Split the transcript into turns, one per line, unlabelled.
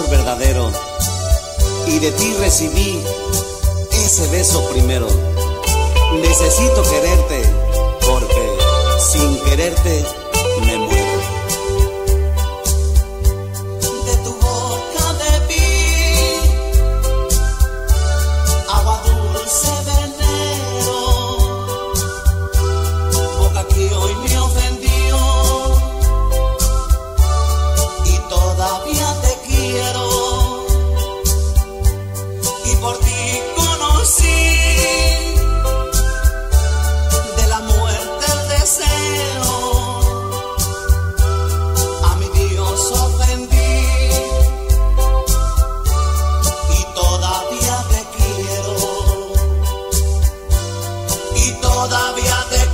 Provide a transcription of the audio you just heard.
verdadero, y de ti recibí ese beso primero. Necesito quererte, porque sin quererte me muero.
De tu boca bebí agua dulce veneno, boca que hoy me ofendió, y todavía te quiero, y por ti conocí de la muerte el deseo. A mi Dios ofendí y todavía te quiero, y todavía te